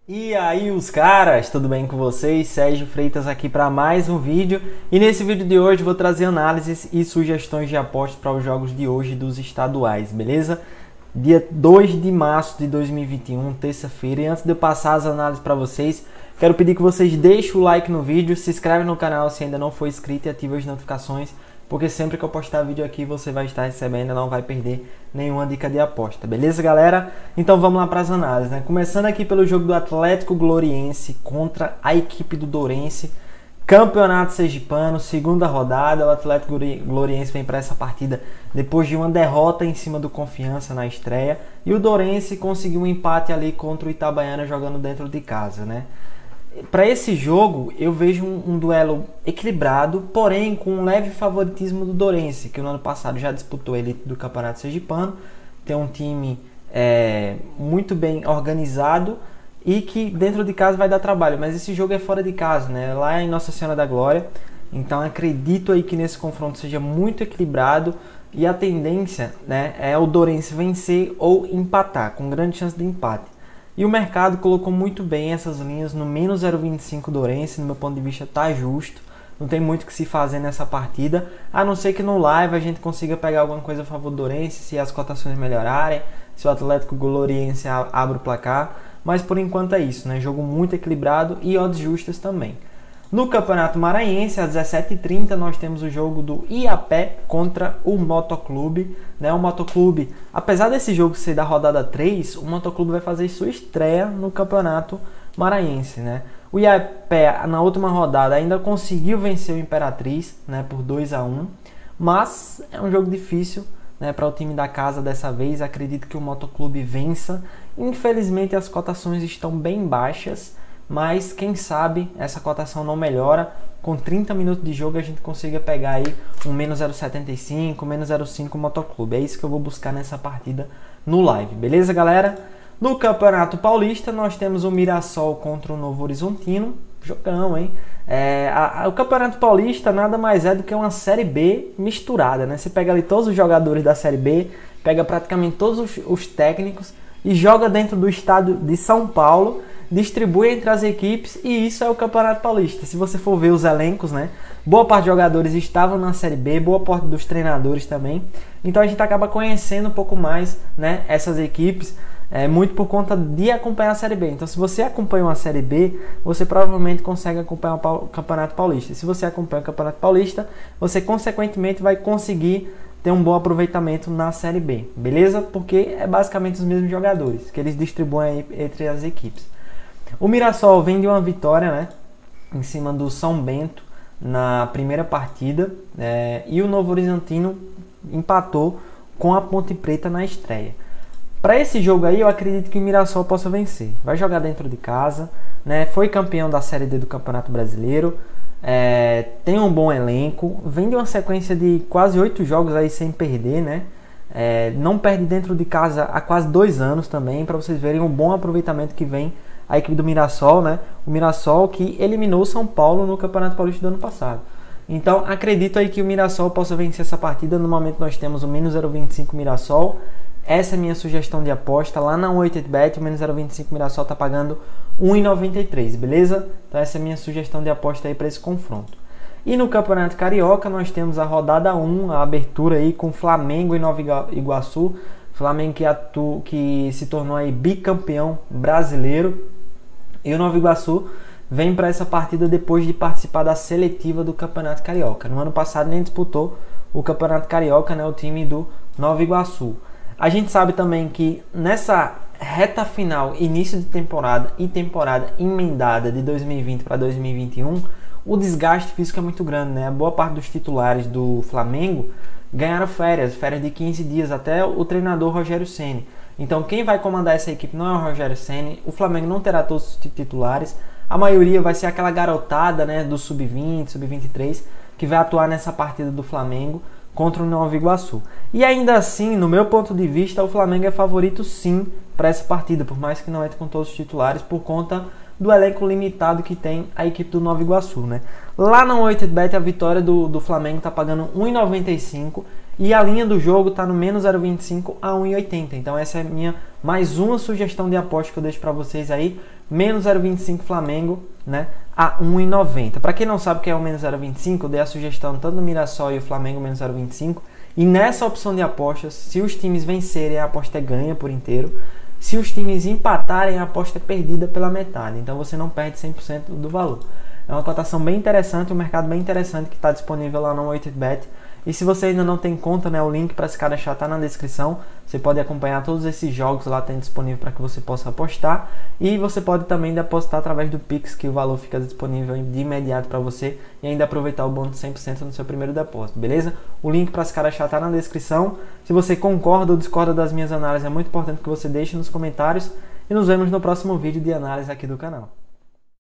E aí os caras, tudo bem com vocês? Sérgio Freitas aqui para mais um vídeo. E nesse vídeo de hoje vou trazer análises e sugestões de apostas para os jogos de hoje dos estaduais, beleza? Dia 2 de março de 2021, terça-feira. E antes de eu passar as análises para vocês, quero pedir que vocês deixem o like no vídeo, se inscreve no canal se ainda não for inscrito e ative as notificações, porque sempre que eu postar vídeo aqui você vai estar recebendo e não vai perder nenhuma dica de aposta, beleza, galera? Então vamos lá para as análises, né? Começando aqui pelo jogo do Atlético Gloriense contra a equipe do Dourense, Campeonato Sergipano, segunda rodada. O Atlético Gloriense vem para essa partida depois de uma derrota em cima do Confiança na estreia, e o Dourense conseguiu um empate ali contra o Itabaiana jogando dentro de casa, né? Para esse jogo eu vejo um duelo equilibrado, porém com um leve favoritismo do Dourense, que no ano passado já disputou a elite do Campeonato Sergipano, tem um time muito bem organizado e que dentro de casa vai dar trabalho, mas esse jogo é fora de casa, né? Lá em Nossa Senhora da Glória, então acredito aí que nesse confronto seja muito equilibrado e a tendência, né, é o Dourense vencer ou empatar, com grande chance de empate. E o mercado colocou muito bem essas linhas no menos 0,25 Dourense, no meu ponto de vista tá justo, não tem muito o que se fazer nessa partida, a não ser que no live a gente consiga pegar alguma coisa a favor do Dourense, se as cotações melhorarem, se o Atlético Gloriense abre o placar, mas por enquanto é isso, né? Jogo muito equilibrado e odds justas também. No Campeonato Maranhense, às 17h30, nós temos o jogo do Iapé contra o Motoclube, né? O Motoclube, apesar desse jogo ser da rodada 3, o Motoclube vai fazer sua estreia no Campeonato Maranhense, né? O Iapé, na última rodada, ainda conseguiu vencer o Imperatriz, né, por 2-1, mas é um jogo difícil, né, para o time da casa dessa vez. Acredito que o Motoclube vença. Infelizmente, as cotações estão bem baixas, mas quem sabe essa cotação não melhora. Com 30 minutos de jogo a gente consiga pegar aí um menos 0,75, menos 0,5 Motoclube. É isso que eu vou buscar nessa partida no live, beleza, galera? No Campeonato Paulista nós temos o Mirassol contra o Novo Horizontino. Jogão, hein? O Campeonato Paulista nada mais é do que uma Série B misturada, né? Você pega ali todos os jogadores da Série B, pega praticamente todos os técnicos e joga dentro do estado de São Paulo, distribui entre as equipes, e isso é o Campeonato Paulista. Se você for ver os elencos, né, boa parte dos jogadores estavam na Série B, boa parte dos treinadores também. Então a gente acaba conhecendo um pouco mais, né, essas equipes, muito por conta de acompanhar a Série B. Então se você acompanha uma Série B, você provavelmente consegue acompanhar o Campeonato Paulista. Se você acompanha o Campeonato Paulista, você consequentemente vai conseguir ter um bom aproveitamento na Série B, beleza? Porque é basicamente os mesmos jogadores que eles distribuem entre as equipes. O Mirassol vem de uma vitória, né, em cima do São Bento na primeira partida, e o Novo Horizontino empatou com a Ponte Preta na estreia. Para esse jogo aí eu acredito que o Mirassol possa vencer. Vai jogar dentro de casa, né, foi campeão da Série D do Campeonato Brasileiro, tem um bom elenco, vem de uma sequência de quase 8 jogos aí sem perder, né? Não perde dentro de casa há quase 2 anos também, para vocês verem o bom aproveitamento que vem a equipe do Mirassol, né? O Mirassol que eliminou o São Paulo no Campeonato Paulista do ano passado. Então acredito aí que o Mirassol possa vencer essa partida. No momento nós temos o menos 0,25 Mirassol. Essa é a minha sugestão de aposta. Lá na 88bet, o menos 0,25 Mirassol está pagando 1,93, beleza? Então essa é a minha sugestão de aposta aí para esse confronto. E no Campeonato Carioca nós temos a rodada 1, a abertura aí com Flamengo e Nova Iguaçu. Flamengo que se tornou aí bicampeão brasileiro. E o Nova Iguaçu vem para essa partida depois de participar da seletiva do Campeonato Carioca. No ano passado nem disputou o Campeonato Carioca, né, o time do Nova Iguaçu. A gente sabe também que nessa reta final, início de temporada e temporada emendada de 2020 para 2021, o desgaste físico é muito grande, né? A boa parte dos titulares do Flamengo ganharam férias de 15 dias, até o treinador Rogério Ceni. Então quem vai comandar essa equipe não é o Rogério Ceni, o Flamengo não terá todos os titulares, a maioria vai ser aquela garotada, né, do Sub-20, Sub-23, que vai atuar nessa partida do Flamengo contra o Nova Iguaçu. E ainda assim, no meu ponto de vista, o Flamengo é favorito sim para essa partida, por mais que não entre com todos os titulares, por conta do elenco limitado que tem a equipe do Nova Iguaçu, né? Lá na 88bet a vitória do Flamengo está pagando 1,95 e a linha do jogo está no menos 0,25 a 1,80. Então essa é minha mais uma sugestão de aposta que eu deixo para vocês aí, menos 0,25 Flamengo, né, a 1,90. Para quem não sabe o que é o menos 0,25, eu dei a sugestão tanto do Mirassol e o Flamengo menos 0,25. E nessa opção de apostas, se os times vencerem, a aposta é ganha por inteiro. Se os times empatarem, a aposta é perdida pela metade. Então você não perde 100% do valor. É uma cotação bem interessante, um mercado bem interessante que está disponível lá no 8bet. E se você ainda não tem conta, né, o link para se cadastrar está na descrição. Você pode acompanhar todos esses jogos lá, tem disponível para que você possa apostar. E você pode também depositar através do Pix, que o valor fica disponível de imediato para você. E ainda aproveitar o bônus 100% no seu primeiro depósito, beleza? O link para se cadastrar está na descrição. Se você concorda ou discorda das minhas análises, é muito importante que você deixe nos comentários. E nos vemos no próximo vídeo de análise aqui do canal.